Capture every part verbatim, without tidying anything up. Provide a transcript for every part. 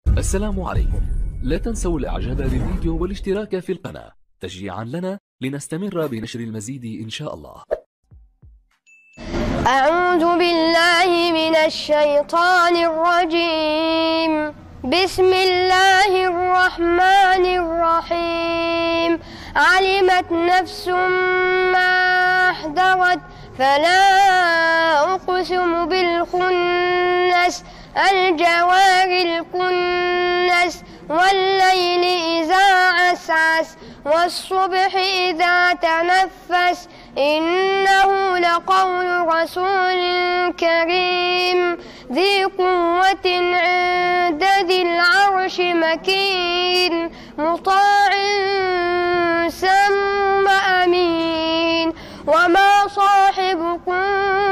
السلام عليكم. لا تنسوا الاعجاب بالفيديو والاشتراك في القناة تشجيعا لنا لنستمر بنشر المزيد إن شاء الله. أعوذ بالله من الشيطان الرجيم. بسم الله الرحمن الرحيم. علمت نفس ما أحضرت فلا أقسم بالخنس الجوار الكنس والليل إذا عسعس والصبح إذا تنفس إنه لقول رسول كريم ذي قوة عند ذي العرش مكين مطاع ثم أمين. وما صاحبكم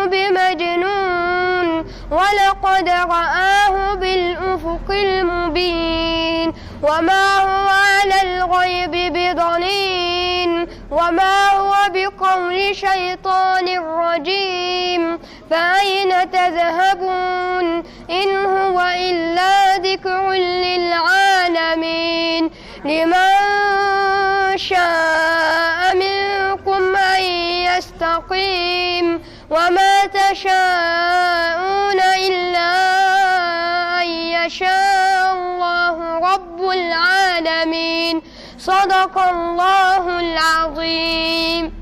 بمجنون ولقد رآه بالأفق المبين. وما هو على الغيب بضنين وما هو بقول شيطان رجيم. فأين تذهبون إن هو إلا ذكر للعالمين. لمن شاء منكم أن يستقيم وما تشاءون إلا أن يشاء الله رب العالمين. صدق الله العظيم.